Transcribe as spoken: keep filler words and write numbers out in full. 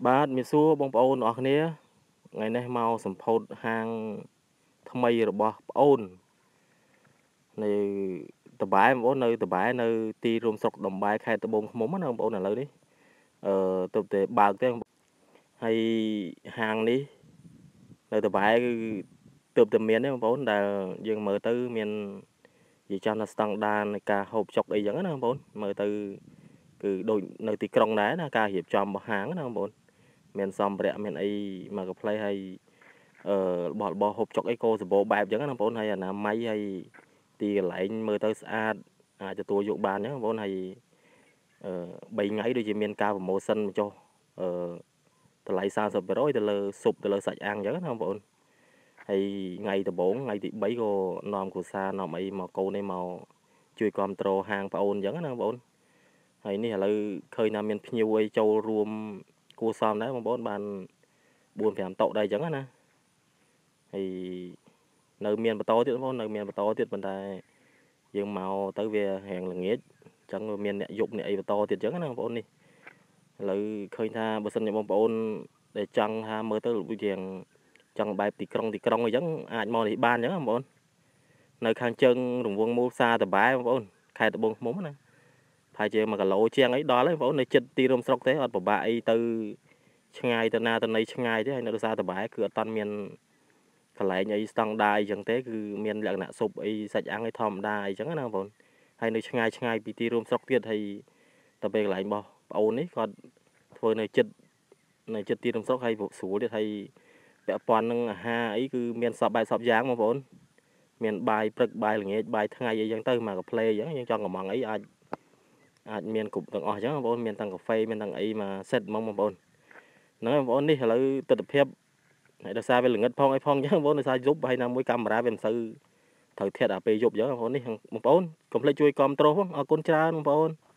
បាទមានសួរបងប្អូនអរគ្នាថ្ងៃនេះមកសម្ពោធហាងថ្មីរបស់ប្អូននៅតបែបងប្អូននៅតបែនៅទីរួមស្រុកដំបែខេត្តត្បូងឃ្មុំណាបងប្អូនឥឡូវនេះអឺទើបតែបើកទេហើយហាងនេះនៅតបែគឺទើបតែមានទេបងប្អូនដែលយើងមើលទៅមាននិយាយចំថាស្តង់ដារនៃការហូបចុកអីចឹងណាបងប្អូនមើលទៅគឺដូចនៅទីក្រុងដែរណាការរៀបចំរបស់ហាងណាបងប្អូនមានសម្ភារៈមានអីមកកាផ្លេហើយអឺរបស់របរហូបចុកអីក៏សម្បូរបែបអញ្ចឹងណាបងប្អូនហើយអនាម័យហើយទីកន្លែងមើលទៅស្អាតអាចទទួលយកបានអញ្ចឹងបងប្អូនហើយអឺបីថ្ងៃដូចជាមានការប្រម៉ូសិនចុះអឺតម្លៃ សាមសិបភាគរយ ទៅលើស៊ុបទៅលើសាច់អាំងអញ្ចឹងណាបងប្អូនហើយថ្ងៃដំបូងថ្ងៃទីបីក៏នាំគ្រួសារនាំអីមកកូនឯងមកជួយគ្រប់គ្រងហាងប្អូនអញ្ចឹងណាបងប្អូនហើយនេះឥឡូវឃើញថាមានភ្ញៀវអីចូលរួមគួរសមដែរបងប្អូនបានបួន ប្រាំតុដែរអញ្ចឹងណាហើយនៅមានបន្តទៀតបងប្អូននៅមានបន្តទៀតប៉ុន្តែយើងមកទៅវារៀងល្ងាចអញ្ចឹងមានអ្នកយប់អ្នកអីបន្តទៀតអញ្ចឹងណាបងប្អូននេះឥឡូវឃើញថាបើសិនជាបងប្អូនដែលចង់ថាមើលទៅដូចជាចង់បែបទីក្រុងទីក្រុងអញ្ចឹងអាចមកនេះបានអញ្ចឹងបងប្អូននៅខាងជើងរង្វង់មូលផ្សារតបែបងប្អូនខេត្តត្បូងឃ្មុំណាថាជាមួយគីឡូជាងអីដល់ហើយបងប្អូននៅចិត្តទីរួមស្រុកទេអត់ពិបាកអីទៅឆ្ងាយទៅណាទៅណីឆ្ងាយទេហើយនៅផ្សារតបែគឺអត់តាន់មានកន្លែងអីស្តង់ដារអីចឹងទេគឺមានលក្ខណៈស៊ុបអីសាច់អាំងអីធម្មតាអីចឹងណាបងប្អូនហើយនៅឆ្ងាយឆ្ងាយពីទីរួមស្រុកទៀតហើយទៅពេលកន្លែងរបស់ប្អូននេះគាត់ធ្វើនៅចិត្តនៅចិត្តទីរួមស្រុកហើយស្រួលទៀតហើយពាក់ព័ន្ធនឹងអាហារអីគឺមានសពបែបសពយ៉ាងបងប្អូនមានបាយព្រឹកបាយល្ងាចបាយថ្ងៃអីចឹងទៅមកកាផ្លេអញ្ចឹងយើងចង់កំងអីអាចអាចមានគ្រប់ទាំងអស់អញ្ចឹងបងប្អូនមានទាំងកាហ្វេមានទាំងអីមកសេតហ្មងបងប្អូនហ្នឹងបងប្អូននេះឥឡូវទិដ្ឋភាពហើយដោយសារវាល្ងឹតផងអីផងអញ្ចឹងបងប្អូនដោយសារយប់ហើយណាមួយកាមេរ៉ាវាមិនសូវត្រូវធាត់អាពេលយប់អញ្ចឹងបងប្អូននេះបងប្អូនកុំភ្លេចជួយគាំទ្រផងអរគុណច្រើនបងប្អូន